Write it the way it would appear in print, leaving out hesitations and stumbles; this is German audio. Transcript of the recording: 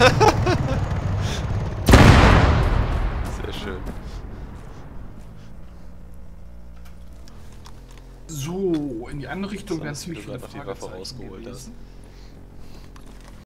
Sehr schön. So, in die andere Richtung wäre es Sonst, wie nämlich du schon gerade noch die eine Waffe Fragezeichen rausgeholt hast. gewesen.